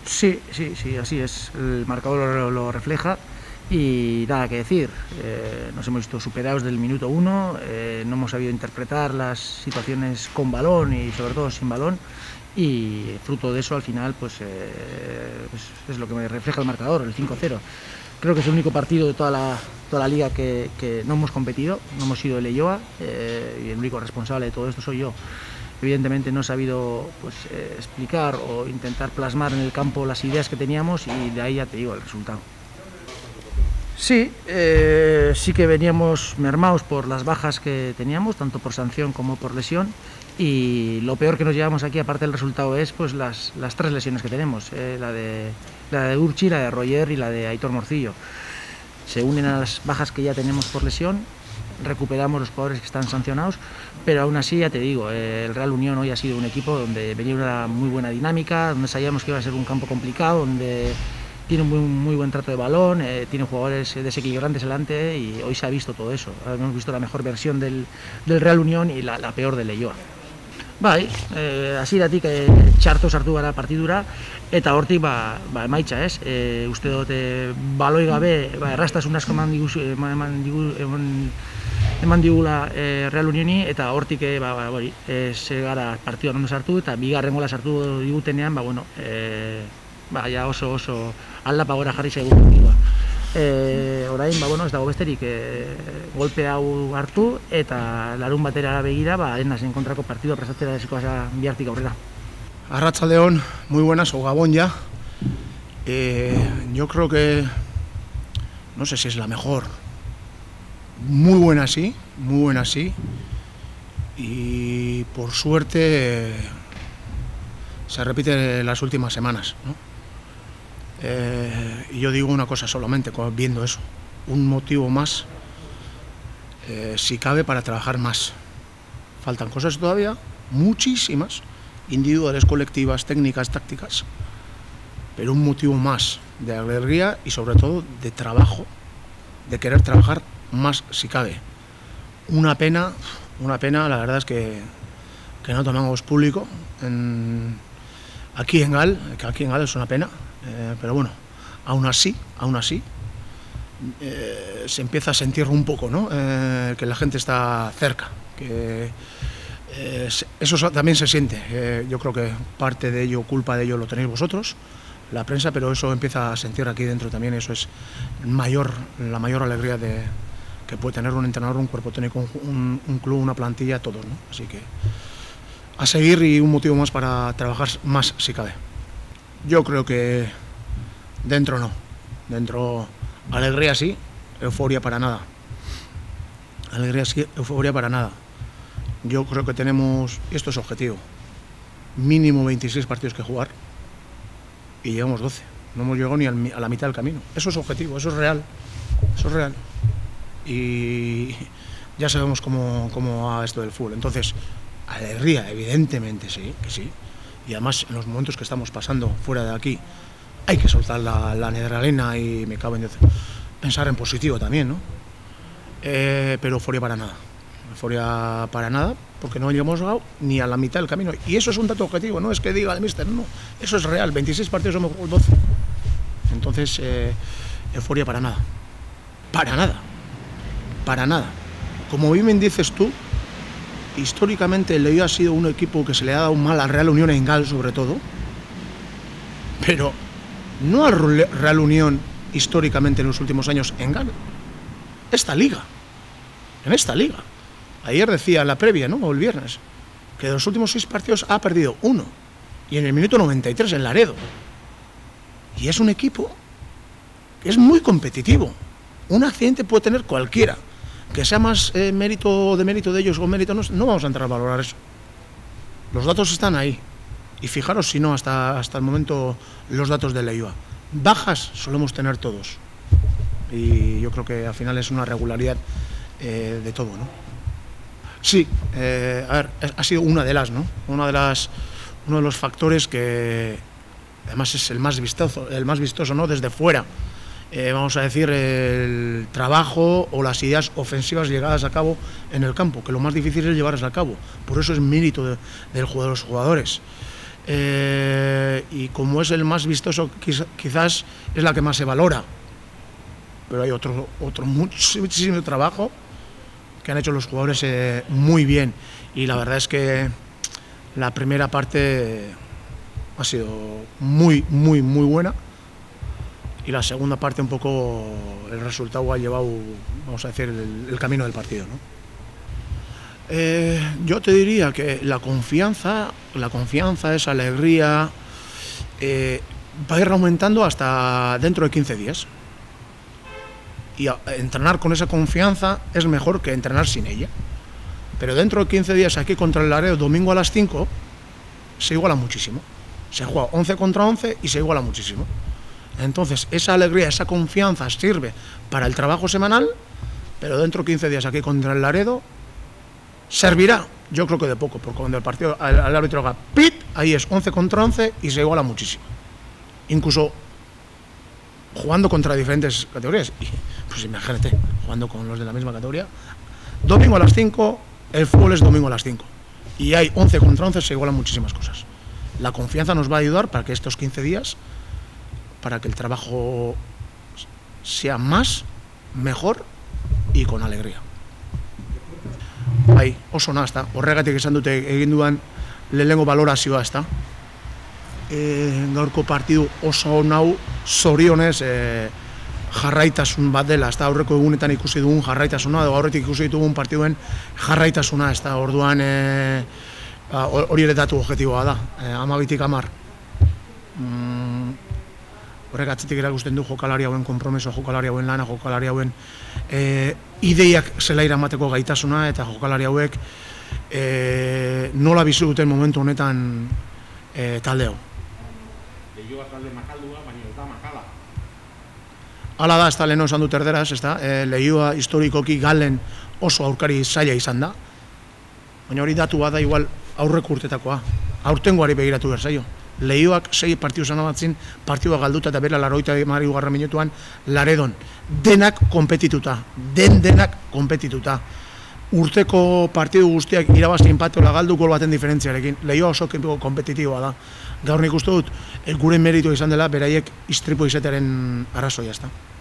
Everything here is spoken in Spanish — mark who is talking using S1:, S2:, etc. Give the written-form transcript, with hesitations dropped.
S1: Sí, sí, sí, así es. El marcador lo refleja y nada que decir. Nos hemos visto superados del minuto uno, no hemos sabido interpretar las situaciones con balón y sobre todo sin balón, y fruto de eso al final pues es lo que me refleja el marcador, el 5-0. Creo que es el único partido de toda la liga que no hemos competido, no hemos sido el Leioa, y el único responsable de todo esto soy yo. Evidentemente no he sabido pues, explicar o intentar plasmar en el campo las ideas que teníamos, y de ahí ya te digo el resultado. Sí, sí que veníamos mermados por las bajas que teníamos, tanto por sanción como por lesión, y lo peor que nos llevamos aquí, aparte del resultado, es pues las tres lesiones que tenemos, la de Urchi, la de Roger y la de Aitor Morcillo. Se unen a las bajas que ya tenemos por lesión, recuperamos los jugadores que están sancionados, pero aún así ya te digo, el Real Unión hoy ha sido un equipo donde venía una muy buena dinámica, donde sabíamos que iba a ser un campo complicado, donde tiene un muy buen trato de balón, tiene jugadores desequilibrantes delante, y hoy se ha visto todo eso. Hemos visto la mejor versión del Real Unión y la peor del Leioa. Bai, hasieratik txarto sartu gara partidura, eta hortik emaitza, ez? Uste dut baloi gabe errastasun asko eman digula Real Unioni, eta hortik ze gara partiduan ondo sartu, eta bigarren gola sartu digutenean, ja oso aldapa gora jarri zaigu partidua. Orain, ez dago besterik golpe hau hartu eta larun batera begira Arenasen kontrako partidua prestatzera desikoa bihartik aurrera.
S2: Arratsaldeon, muy buenas, o Gabón ya. Yo creo que, no sé si es la mejor, muy buena sí, y por suerte se repite en las últimas semanas, ¿no? Y yo digo una cosa solamente, viendo eso, un motivo más, si cabe, para trabajar más. Faltan cosas todavía, muchísimas, individuales, colectivas, técnicas, tácticas, pero un motivo más de alegría y sobre todo de trabajo, de querer trabajar más si cabe. Una pena, la verdad es que no tomamos público aquí en Gal, que aquí en Gal es una pena. Pero bueno, aún así se empieza a sentir un poco, ¿no? Que la gente está cerca, que eso también se siente. Yo creo que parte de ello, culpa de ello lo tenéis vosotros, la prensa, pero eso empieza a sentir aquí dentro también. Eso es la mayor alegría que puede tener un entrenador, un cuerpo técnico, un club, una plantilla, todos, ¿no? Así que a seguir, y un motivo más para trabajar más si cabe. Yo creo que dentro no. Dentro alegría sí, euforia para nada. Alegría sí, euforia para nada. Yo creo que tenemos, y esto es objetivo, mínimo 26 partidos que jugar y llevamos 12. No hemos llegado ni a la mitad del camino. Eso es objetivo, eso es real. Eso es real. Y ya sabemos cómo va esto del fútbol. Entonces, alegría, evidentemente sí, que sí. Y además, en los momentos que estamos pasando fuera de aquí, hay que soltar la nedralina y me cago en Dios. Pensar en positivo también, ¿no? Pero euforia para nada. Euforia para nada, porque no hemos llegado ni a la mitad del camino. Y eso es un dato objetivo, no es que diga el míster, no. Eso es real, 26 partidos hemos jugado 12. Entonces, euforia para nada. Para nada. Para nada. Como bien dices tú, históricamente el Leioa ha sido un equipo que se le ha dado mal al Real Unión en Gal, sobre todo, pero no al Real Unión históricamente en los últimos años en Gal. En esta liga. Ayer decía en la previa, ¿no? O el viernes, que de los últimos 6 partidos ha perdido 1, y en el minuto 93 en Laredo. Y es un equipo que es muy competitivo. Un accidente puede tener cualquiera. Que sea más mérito de ellos o mérito no vamos a entrar a valorar eso. Los datos están ahí. Y fijaros si no, hasta el momento, los datos de Leioa. Bajas solemos tener todos. Y yo creo que al final es una regularidad de todo, ¿no? Sí, a ver, ha sido una de las, ¿no? Uno de los factores que además es el más vistoso, ¿no? Desde fuera. Vamos a decir, el trabajo o las ideas ofensivas llegadas a cabo en el campo, que lo más difícil es llevarlas a cabo. Por eso es mérito de los jugadores. y como es el más vistoso, quizás es la que más se valora. Pero hay otro muchísimo trabajo que han hecho los jugadores muy bien. Y la verdad es que la primera parte ha sido muy buena. Y la segunda parte un poco el resultado ha llevado, vamos a decir, el camino del partido, ¿no? Yo te diría que la confianza, esa alegría, va a ir aumentando hasta dentro de 15 días. Y entrenar con esa confianza es mejor que entrenar sin ella. Pero dentro de 15 días aquí contra el Laredo, domingo a las 5, se iguala muchísimo. Se juega 11 contra 11 y se iguala muchísimo. Entonces, esa alegría, esa confianza sirve para el trabajo semanal, pero dentro de 15 días aquí contra el Laredo servirá, yo creo que de poco, porque cuando el partido al árbitro haga pit, ahí es 11 contra 11 y se iguala muchísimo. Incluso jugando contra diferentes categorías. Y, pues imagínate, jugando con los de la misma categoría. Domingo a las 5, el fútbol es domingo a las 5. Y hay 11 contra 11, se igualan muchísimas cosas. La confianza nos va a ayudar para que estos 15 días, para que el trabajo sea más, mejor y con alegría. Bai, oso nahazta, horregatik esan dute egin dudan lehenengo balorazioa, ezta. Gaurko partidu oso nau zorionez jarraitasun bat dela, ezta, aurreko egunetan ikusi dugun jarraitasuna, edo aurretik ikusi ditugun partiduen jarraitasuna, ezta, orduan hori ere datu objektiboa da, 12-10. Horrek atzetik erakusten du jokalari hauen konpromesoa, jokalari hauen lana, jokalari hauen ideiak zelaira emateko gaitasuna, eta jokalari hauek nola bizi duten momentu honetan taldeo.
S3: Leioa talde makaldua, baina ez da makala.
S2: Hala da, ez da leheno esan dut erderaz, ez da, Leioa historikoki galen oso aurkari zaila izan da, baina hori datu bada igual aurreko urtetakoa, aurtengoari begiratu behar zaio. Leioak 6 partidu zan amatzin, partidua galduta eta bera 80 minutuan Laredon. Denak konpetituta, denak konpetituta. Urteko partidu guztiak irabazi empate ola galdu gol baten diferentziarekin. Leioa oso konpetitiboa da. Gaur nik uste dut, gure meritu izan dela, beraiek istripu izatearen arrazoia, ezta.